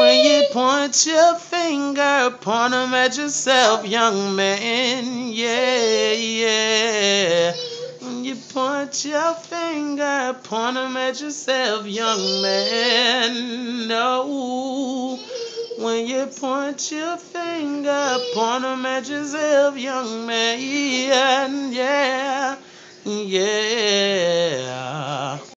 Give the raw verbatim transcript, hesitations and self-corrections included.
When you point your finger, point 'em at yourself, young man. Yeah, yeah. When you point your finger, point 'em at yourself, young man. No. When you point your finger, point 'em at yourself, young man. Yeah, yeah.